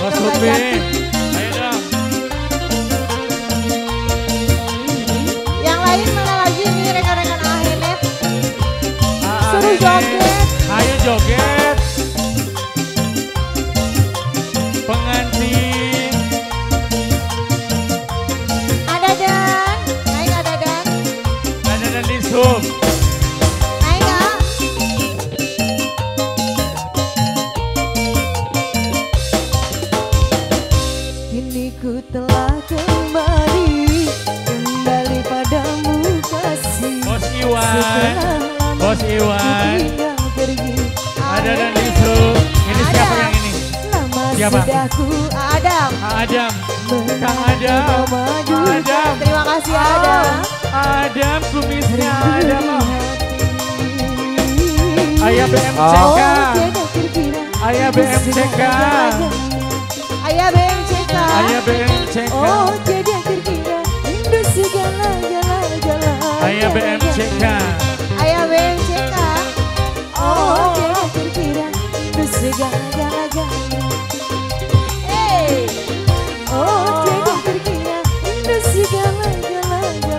Bos Mbak Upi. Jati. Ayo dong. Yang lain mana lagi nih rekan-rekan Ahenet? Suruh Ahenet. joget. Ayo joget. Pengantin. Ada Dan. Naik ada Dan. Ada dan di Zoom. Naik Kak. Kini ku telah kembali padamu kasih. Bos Iwan. Bos Iwan. Pergi. Ada dan di Zoom. Ini siapa yang ini? Lama Siapa? sudah ku Adam. Adam. Kang Adam. Adam. Terima kasih Adam. Adam kumisnya Adam. Ayah BMCK. Oh, tidak terkira. Ayah BMCK. Ayah BMCK. Ayah BMCK. Oh, tidak terkira. Rindu segala gala. Ayah BMCK. Ayah BMCK. Oh, tidak terkira. Rindu segala gala. Hey. Oh, tidak terkira. Rindu segala gala.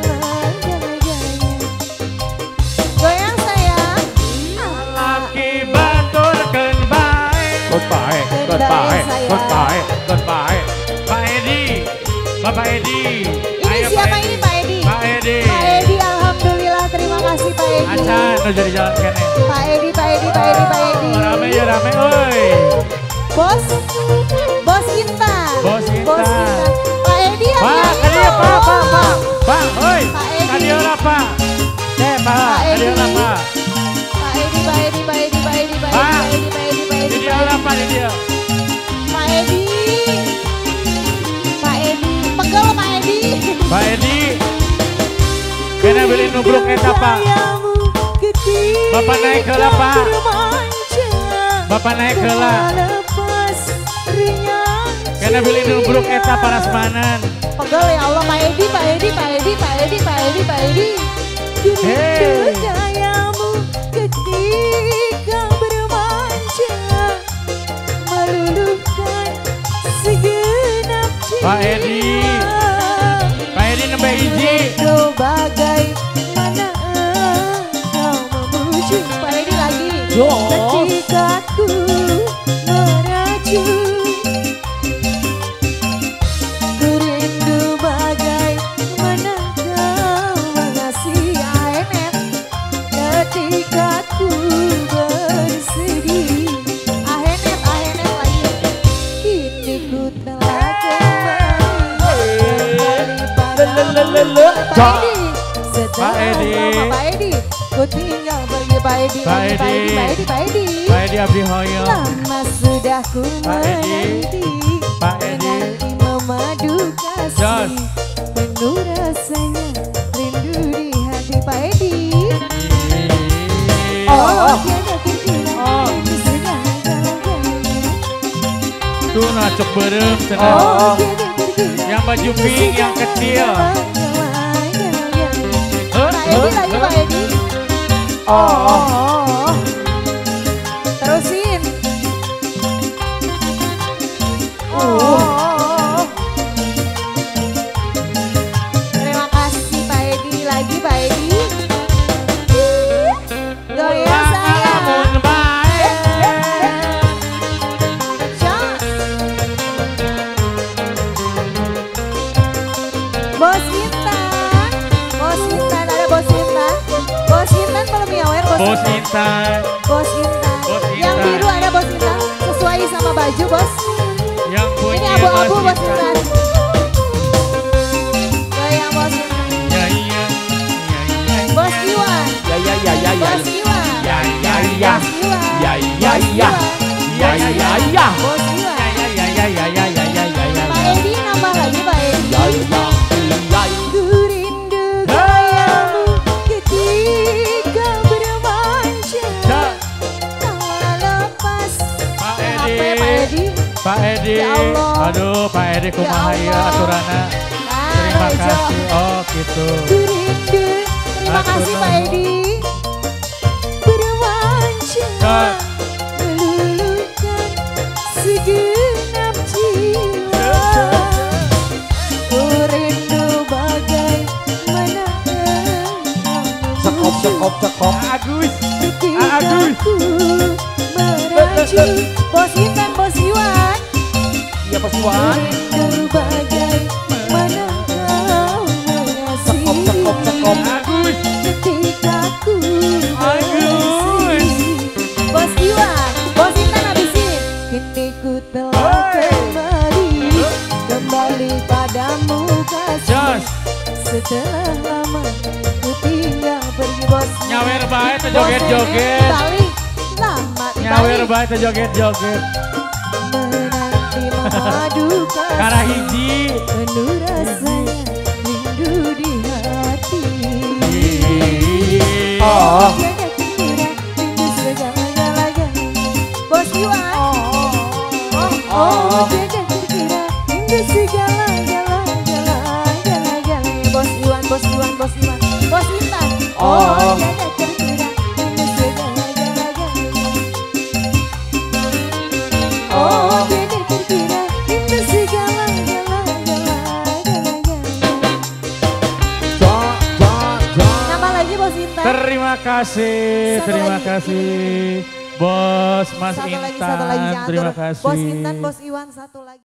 Goyang sayang. Laki baturkeun bae. Goodbye. Pak Edi. Bapak Edi. Ini Ayo, siapa Pak Edi. ini Pak Edi? Pak Edi. Pak Edi, alhamdulillah terima kasih Pak Edi. Acan nu jadi jalan kene. Pak Edi. Rame ya rame euy. Bos Intan. Bos Intan. Pak Edi yang Pak, nyanyi kadieu dong. Pak. Pak, hoi. Pak Edi. Kadieu lah Pak. Pak, kadieu lah Pak. Pak Edi. Di dia lah Pak, di dia. Pak Edi. Pegel Pak Edi. Pak Edi. Kena beli nubruk eta Pak. Bapak naik heula Pak. Bapak naik heula. Kena beli nubruk eta parasmanan. Pegel ya Allah Pak Edi. Hey. Gayamu ketika bermanja meluluhkan segenap jiwa. Pak Edi nembe hiji. Kau bagaimana kau memuji. Pak Edi lagi. Ketika ku meracun. Ku rindu bagaimana kau mengasihi Ahenet. Ketika ku bersedih. Ahenet lagi. Kini ku telah kembali padamu. Pak Edi. Pak Edi. Setelah Pak Edi. Ku tinggal pergi Pak Edi. Pak Edi. Pak Edi abdi hoyong. Lama sudah ku Pak Edi. menanti. Pak Edi. Menanti memadu Jos. kasih. Penuh rasanya rindu di hati Pak Edi. Oh, tiada terkira. Oh. Rindu segala-galanya. Tuh nacok berem cenah. Oh, tiada terkira. Yang baju pink yang kecil. Pak Edi lagi Pak Edi. Oh. Terusin. Terima kasih Pak Edi lagi Pak Edi. Goyang saya. Lamun bae. Bos Intan. Ada Bos Intan. Bos Intan belum nyawer Bos Intan. Bos Intan. Bos Yang Intan. biru ada Bos Intan. Sesuai sama baju Bos. Yang punya Ini abu-abu Bos Bos Intan. Goyang Bos Intan. Iya. Bos Iwan. Bos Iwan. Bos Iwan. Bos Iwan. Pak Edi nambah lagi Pak Edi. Ku rindu gayamu ketika bermanja. Tak lepas. Pak HP Edi. Pak Edi. Pak Edi. Ya Allah. Aduh Pak Edi kumaha Ya ya Allah. aturana. Terima kasih. Oh gitu. Ku rindu. Terima kasih Pak Edi. Bermanja. Cut. Meluluhkan segenap jiwa. cekop. Agus. Aku meraju. Bos Intan, Bos Iwan. Iya Bos Iwan. Rindu bagaimana kau mengasihi. Cekop. Agus. Ketika ku Agus. Bos Iwan, Bos Intan habisin. Kini ku telah kembali padamu kasih. Jos. Setelah lama ku tinggal pergi bos. Nyawer bae teh joget-joget. Balik lama Nyawer balik. bae teh joget-joget. Menanti mengadu kasih. Kara hiji. Penuh rasanya rindu di hati. Oh. Jaga kira rindu segala-galanya. Bos Iwan. Oh, jaga kira rindu segala-galanya. Bos Iwan, Bos Iwan, Bos Iwan. Bos Intan. Oh, jaga kira rindu segala-galanya. Oh, jaga kira rindu segala-galanya. Nambah lagi Bos Intan. Terima kasih, Satu terima lagi. kasih. Bos Mas Satu lagi, Intan, jangan terima turun. kasih. Bos Intan, Bos Iwan, satu lagi.